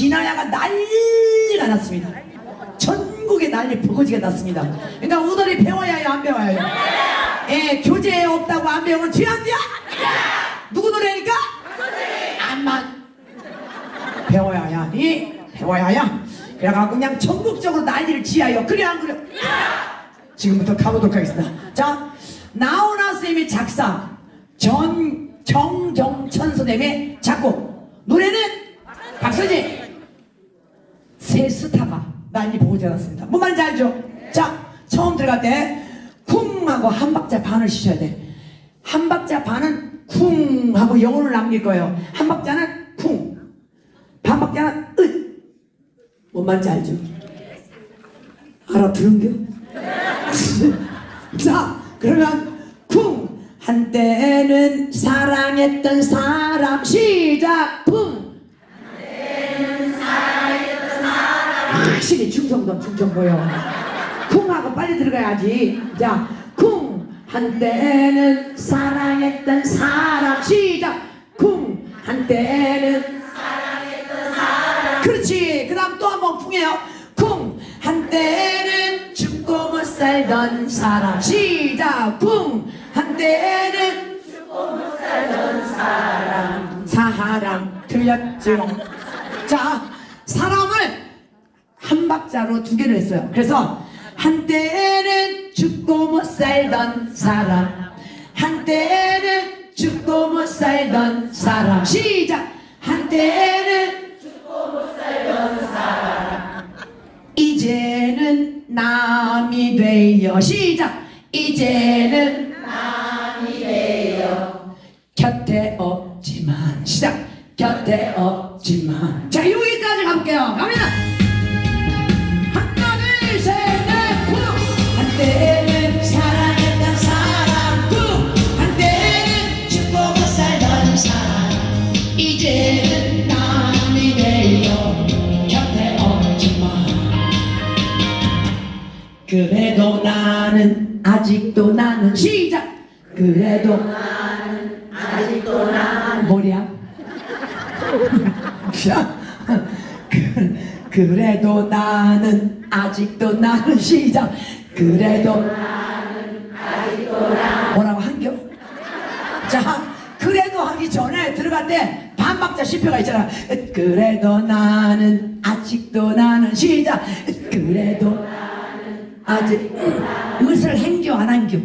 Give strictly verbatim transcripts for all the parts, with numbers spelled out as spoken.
진아야가 난리가 났습니다. 전국에 난리 버거지가 났습니다. 그러니까 우덜이 배워야 해요, 안 배워야 해요? 예, 교재 없다고 안 배우면 뒤 안 돼요? 누구 노래니까? 안만 배워야 야, 이 배워야 야. 그래가지고 그냥 전국적으로 난리를 지어요. 그래 안 그래? 지금부터 가보도록 하겠습니다. 자, 나훈아 선생님의 작사, 전 정정천 선생님의 작곡, 노래는 박서진. 새 스타가 난리 보고 자랐습니다. 뭔 말인지 알죠? 자, 처음 들어갈 때 쿵 하고 한 박자 반을 쉬셔야 돼. 한 박자 반은 쿵 하고 영혼을 남길 거예요. 한 박자는 쿵, 반 박자는 으. 뭔 말인지 알죠? 알아들은겨? 자, 그러면 쿵. 한때는 사랑했던 사람. 시작. 쿵. 한때는 사랑했던 사람. 확실히 충청도 충청도요. 쿵하고 빨리 들어가야지. 자, 쿵. 한때는 사랑했던 사람. 시작. 쿵. 한때는 사랑했던 사람. 그렇지. 그 다음 또 한 번 쿵해요. 쿵. 한때는 죽고 못 살던 사람. 시작. 쿵. 한때는 죽고 못 살던 사람. 사람 틀렸죠. 자, 사람을 한 박자로 두 개를 했어요. 그래서 한때는 죽고 못 살던 사람. 한때는 죽고 못 살던 사람. 시작. 한때는 죽고 못 살던 사람. 이제는 남이 되어. 시작. 이제는 남이 되어. 곁에 없지만. 시작. 곁에 없지만. 자, 여기까지 가볼게요. 갑니다. 하나 둘 셋 넷 쿵. 한때는 사랑했던 사람. 쿵. 한때는 죽고 못 살던 사람. 이제는 남이 되어. 곁에 없지만. 그래도 나는 아직도 나는. 시작. 그래도 나는 아직도 나는. 뭐야? 자, 그, 그래도 나는 아직도 나는. 시작. 그래도 나는 아직도 나는. 뭐라고 한겨? 자, 그래도 하기 전에 들어갈 때 반박자 실패가 있잖아. 그래도 나는 아직도 나는. 시작. 그래도 아직 의을 행겨 안 한겨?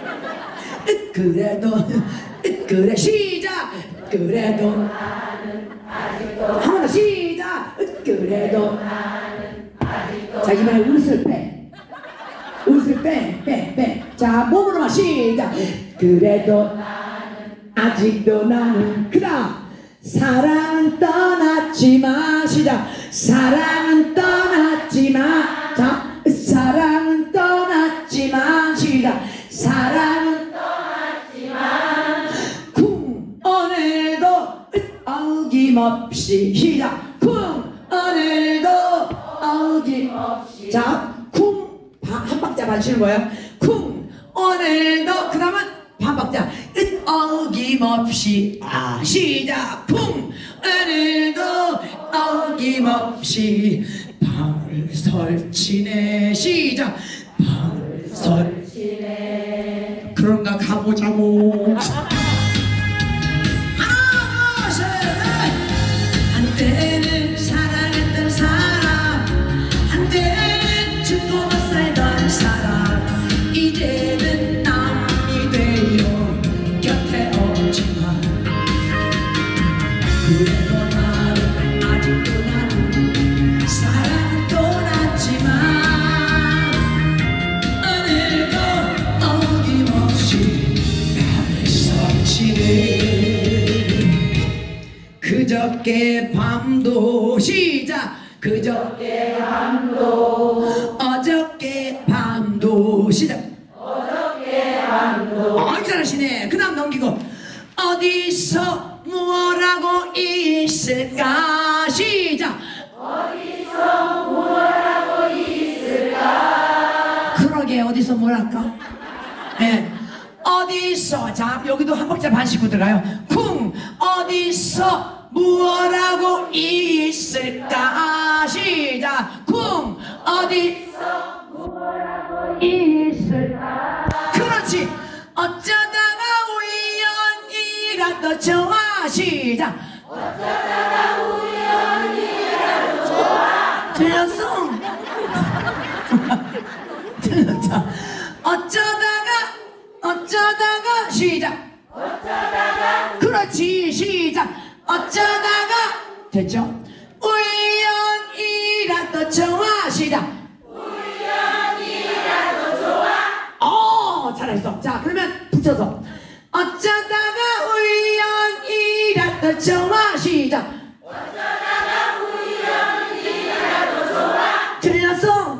그래도 그래. 시작. 그래도 나는 아직도. 한 번 더 시작. 그래도 나는 아직도. 자, 이번에 의을 빼. 의을 빼, 빼, 빼. 자, 몸으로만 시작. 그래도 나는 아직도 나는. 그 다음 사랑은 떠났지만. 시작. 사랑은 떠났지만. 자, 사랑은 떠났지만. 시작. 사랑은 떠났지만. 쿵. 오늘도 어김없이. 시작. 쿵. 오늘도 어김없이. 자, 쿵. 한 박자 반 치는 거예요. 쿵. 오늘도. 그 다음은 반 박자. 어김없이. 아, 시작. 쿵. 오늘도 어김없이. 방을 설치네. 시작. 방을 설치네. 그런가 가보자고. 하나 둘 셋 넷. 한때는 사랑했던 사람. 한때는 죽고 못 살던 사람. 이제는 남이 되어. 곁에 없지만. 그래도 나는 아직도 나는 사랑 떠났지만. 오늘도 어김없이 나를 설치네. 그저께 밤도. 시작. 그저께 밤도. 어저께 밤도. 시작. 어저께 밤도. 어, 잘하시네. 그 다음 넘기고. 어디서 뭐라고 있을까. 시작. 어디서 뭐라고 있을까. 그러게, 어디서 뭐랄까. 네. 어디서. 자, 여기도 한 박자 반 씩고 들어가요. 쿵. 어디서 무엇하고 있을까? 시작. 쿵 어디 있을까? 그렇지. 어쩌다가 우연이라도 좋아. 시작. 어쩌다가 우연이라도 좋아. 틀렸어. 틀렸자. 어쩌다가 어쩌다가 시작. 어쩌다가 그렇지. 시작. 어쩌다가 됐죠? 우연이라도 좋아. 시작. 우연이라도 좋아. 어, 잘했어. 자, 그러면 붙여서 어쩌다가 우연이라도 좋아. 시작. 어쩌다가 우연이라도 좋아. 틀렸어.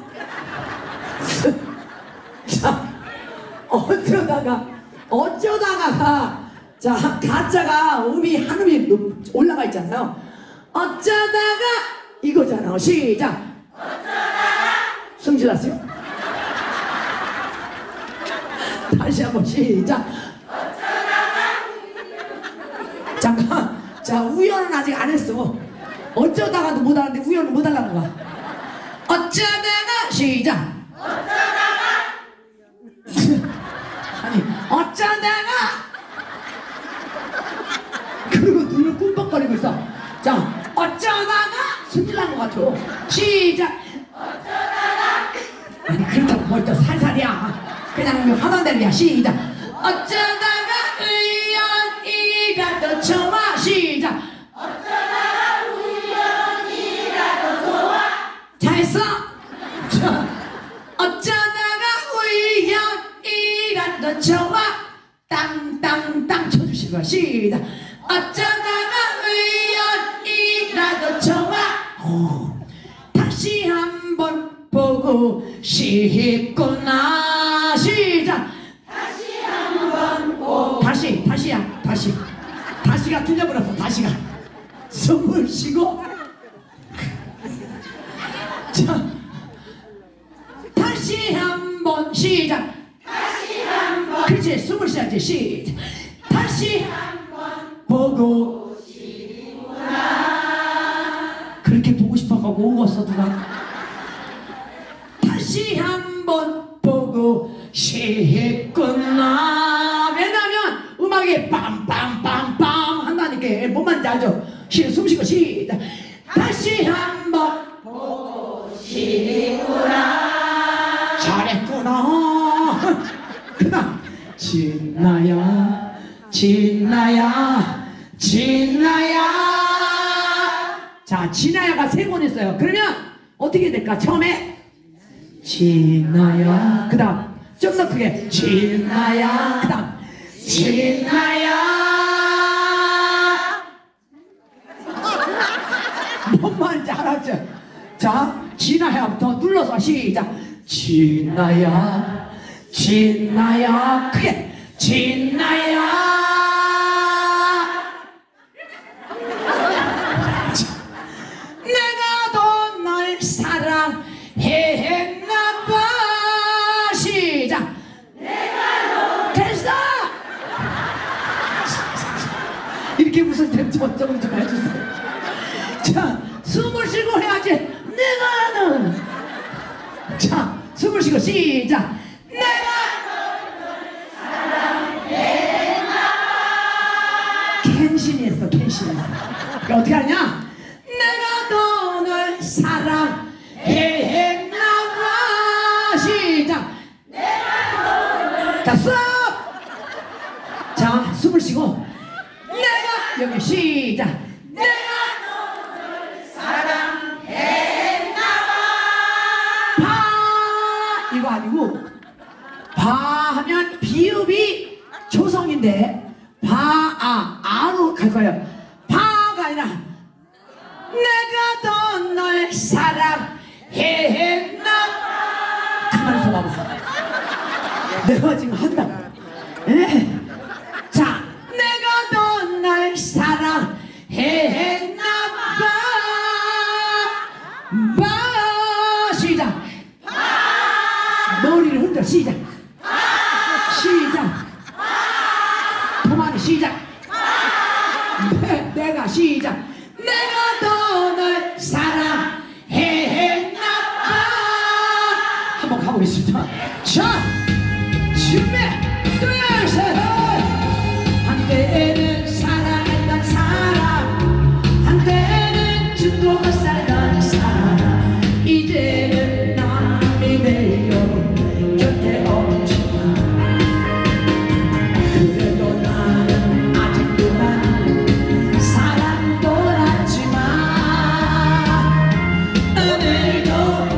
자, 어쩌다가 어쩌다가 자, 가짜가 음이 한 음이 높- 올라가 있잖아요. 어쩌다가 이거잖아. 시작. 어쩌다가 승질났어요? 다시 한번 시작. 잠깐. 자, 우연은 아직 안 했어. 어쩌다가도 못 하는데 우연은 못 하려는 거야. 어쩌다가 시작. 어쩌다가 아니, 어쩌다가 그리고 눈을 꿈뻑거리고 있어. 자, 어쩌다가 승질난 것 같아. 시작. 어쩌다가 아니, 그렇다고 뭘 또 살살이야. 그냥 하던 대로야. 시작. 어쩌다가 우연이라도 좋아. 시작. 어쩌다가 우연이라도 좋아. 잘했어. 자, 어쩌다가 우연이라도 좋아. 땅땅땅 쳐주실 거야. 시작. 어쩌다가 우연이라도 좋아. 오, 다시 한번 보고 싶구나. 시작. 다시 한번 보. 다시 다시야 다시 다시가 틀려버렸어. 다시가 숨을 쉬고 자 다시 한번 시작. 다시 한번 그렇지. 숨을 쉬어야지. 시작. 다시 한번 보고 그렇게 보고 싶어가고 오겠어 누가. 다시 한번 보고 싶구나. 왜냐면 음악이 빰빰빰빰 한다니까. 뭔 말인지 알죠? 시, 숨 쉬고 시작. 다시 한번 보고 싶구나. 잘했구나. 그다음 진나야 진나야 진나야. 자, 진나야가 세 번 있어요. 그러면 어떻게 될까? 처음에 진나야. 그 다음 좀 더 크게 진나야. 그 다음 진나야. 뭔 말인지 알았죠? 자, 진나야부터 눌러서 시작. 진나야 진나야. 크게 진나야. 내가 더 널 사랑했나봐. 시작. 내가 됐어. 이렇게 무슨 템좀 좀 해주세요. 자, 숨을 쉬고 해야지. 내가는 자, 숨을 쉬고 시작. 내가 캔신이 했어. 캔신이 했어. 그러니까 어떻게 하냐? 내가 더 널 사랑했나봐. 시작. 자, 스톱. 자, 숨을 쉬고 내가 여기 시작. 내가 바 이거 아니고 바 하면 비읍이 조성인데 바아 아로 갈 거예요. 바가 아니라 내가 더 널 사랑했나. 가만히 있어 봐봐. 내가 지금 한다. 에? 자, 내가 더 널 사랑했나 봐. 바 시작. 머리를 흔들어. 시작. 시작. 그만해. 시작. 내, 내가 시작. 가고 있습니다. 자, 준비, 둘, 셋. 한때는 사랑했던 사람, 한때는 중국을 살던 사람, 이제는 남이 되어 곁에 없지만 그래도 나는 아직도 난 사랑 돌았지만 오늘도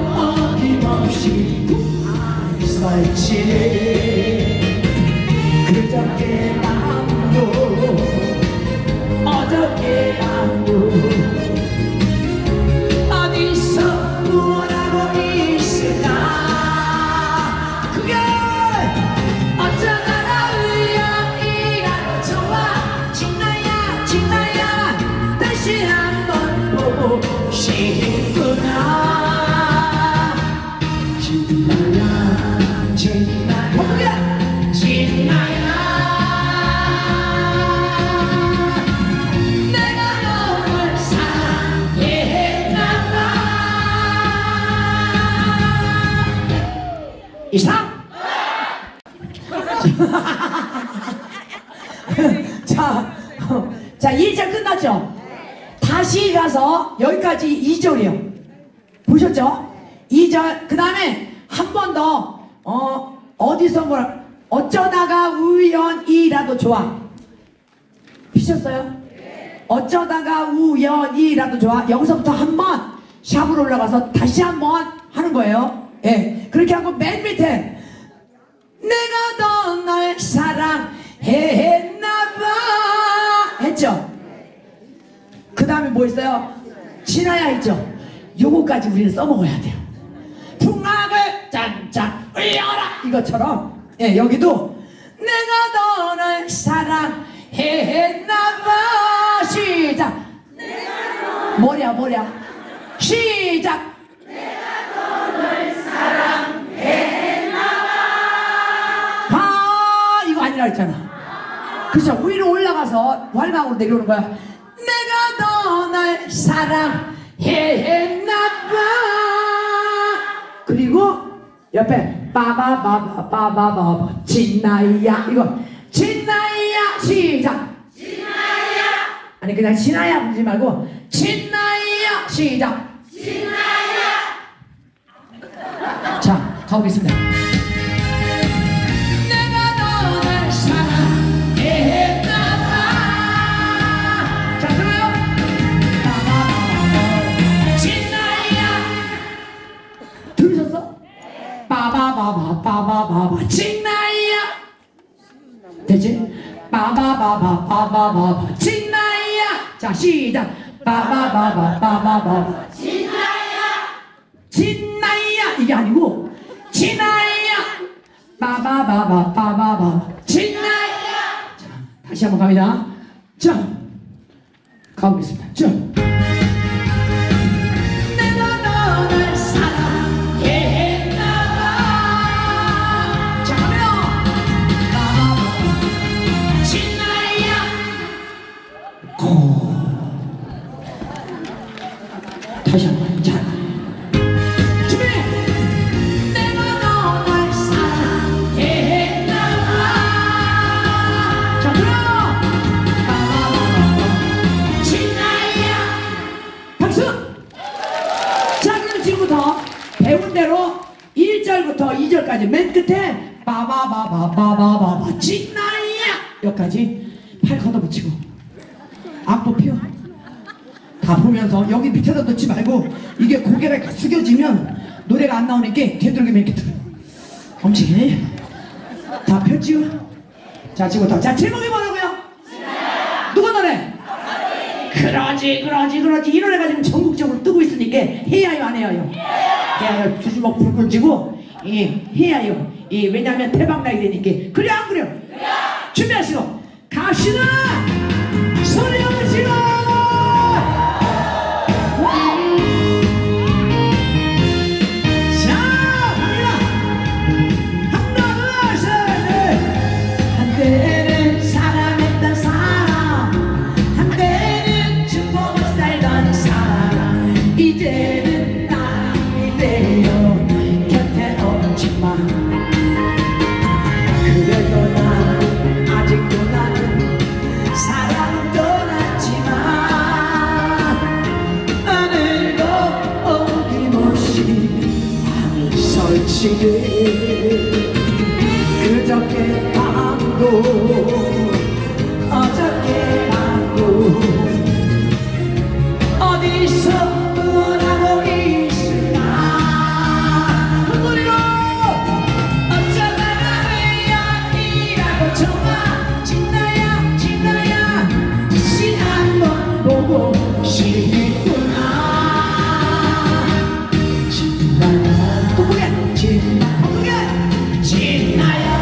어김없이 설치네. 그저께 밤도 어저께 밤도 어디서 무엇하고 있을까. 그게 어쩌다가 우연이라도 좋아. 진나야 진나야 다시 한번 보고 싶구나. 진나야 진나야 진나야 내가 너를 사랑했나봐. 이상. 자, 자 일 절 끝났죠? 다시 가서 여기까지 이 절이요. 보셨죠? 이 절 그 다음에 한 번 더 어, 어디서 뭐라 어쩌다가 우연이라도 좋아. 피셨어요? 어쩌다가 우연이라도 좋아. 여기서부터 한 번 샵으로 올라가서 다시 한 번 하는 거예요. 예, 그렇게 하고 맨 밑에 내가 더 널 사랑했나봐 했죠? 그 다음에 뭐 있어요? 지나야 했죠? 요거까지 우리는 써먹어야 돼요. 풍악을 짠짠 울려라 이것처럼. 예, 여기도 내가 너를 사랑했나봐. 시작. 뭐냐 뭐냐 시작. 내가 너를 사랑했나봐. 아 이거 아니라 했잖아. 그쵸? 위로 올라가서 활강으로 내려오는 거야. 내가 너를 사랑했나봐. 그리고 옆에 빠바바바 빠바바바 진나야 이거 진나야 시작. 진나야 아니 그냥 진나야 부르지 말고 진나야 시작. 진나야 자 가보겠습니다. 내가 너를 사랑했나봐. 자 들어요. 빠바바바 진나야 들으셨어? 빠바바바 빠바바바 진나야 되지? 빠바바바 빠바바바 진나야. 자 시작. 빠바바바 빠바바바 진나야 진나야 이게 아니고 진나야 빠바바바 빠바바바 진나야. 자 다시 한번 갑니다. 자 가보겠습니다. 자 내가 너를 사랑했나봐. 자 가면 빠바바바 진나야 고. 다시 한번 자 준비. 내가 너를 사랑했나봐. 자 들어. 빠바바바바 진나야 박수. 자 그럼 지금부터 배운 대로 일 절부터 이 절까지 맨 끝에 빠바바바 빠바바바 진나야 여기까지 팔 걷어붙이고 악보 펴. 다 보면서 여기 밑에다 넣지 말고 이게 고개가 숙여지면 노래가 안 나오니까 되도록이면 이렇게 들어. 엄지 다 폈지요? 자 지금부터 자 제목이 뭐라고요? 누가 노래? 그러지 그러지 그러지 이 노래가 지금 전국적으로 뜨고 있으니까 해야요 안 해야요? 해야요. 두 주먹 불끈 쥐고 예 해야요. 예 왜냐면 대박 나야 되니까. 그래 안 그래요? 준비하시고 갑시다. 소리 한번 질러. 한때는 사랑했던 사람, 한때는 축복을 살던 사람, 이제는 남이 되어 곁에 없지. 스치듯 그저께 밤도 어저께 밤도 어디서 원하고 있을까 그 소리로 어쩌다가 우연이라고 좋아 진나야 진나야 다시 한번 보고 싶구나 진나야 누구야 진나 누구야 진나야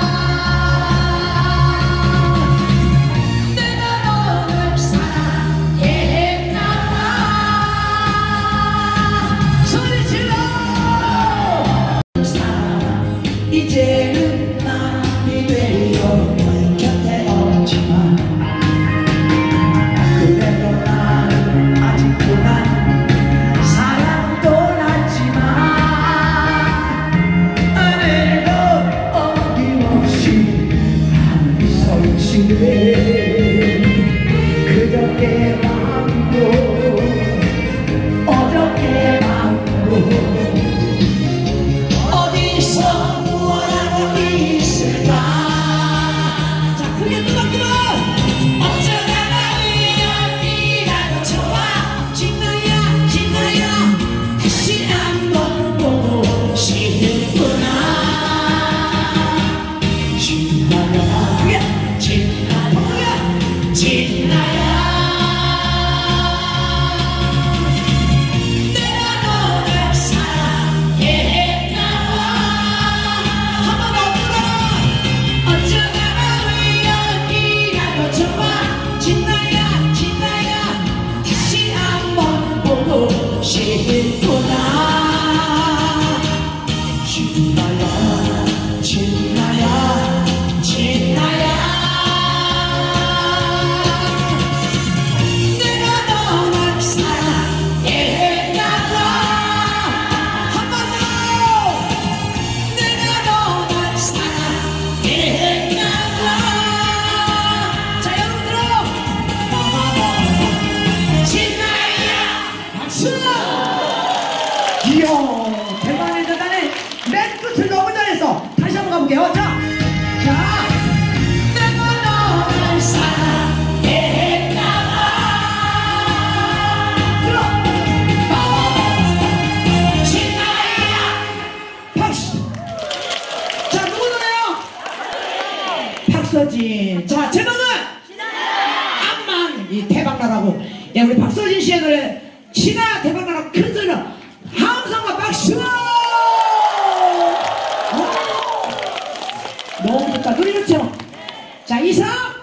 이제는 남이 되어 너의 곁에 없지만 그래도 나는 아직도 난 사랑은 떠났지만 오늘도 어김없이 하늘이 서치네 그저께 밤도 어저께 밤도 어디서 무엇하고 있을까 자 크게 누가 들어 어쩌다가 우연이라도 좋아 진나야 진나야 다시 한번 보고 싶구나 진나야 크게 진나야 진나야 싶구나 진나야 진나야 진나야 내가 너를 사랑했나봐 한 번 더 내가 너를 사랑했나봐 자 여러분 들어 진나야 박수 이야 대단해 대단해 맨 끝을 너무 잘했어 다시 한번 가볼게요 자, 자 내가 너를 사랑했나봐 들어 진나야 박수 자 누구 노래요? 박서진 자 제목은 암만 이 대박나라고 예 우리 박서진 씨의 노래 신아 대박나라고 큰 소리로 함성과 박수! 너무 좋다. 노래 좋죠? 자, 이상!